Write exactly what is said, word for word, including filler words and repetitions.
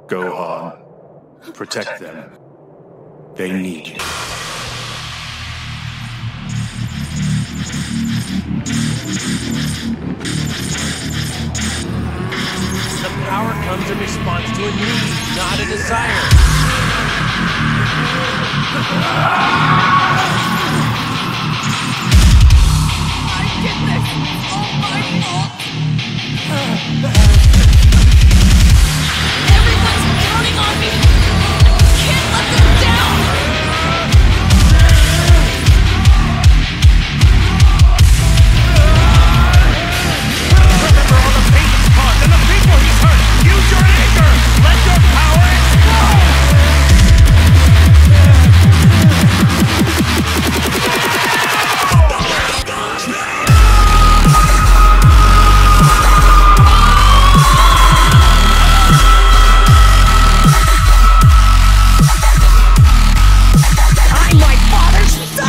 Gohan, protect them. They need you. The power comes in response to a need, not a desire. I did this! All my fault! Everyone's counting on me! I can't let them down! Remember all the pain he's caused and the people he's hurt! Use your anger! Let your power explode! I'm my father's son!